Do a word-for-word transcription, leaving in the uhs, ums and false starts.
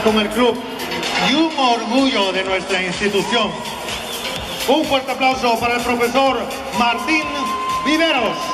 con el club y un orgullo de nuestra institución. Un fuerte aplauso para el profesor Martín Viveros.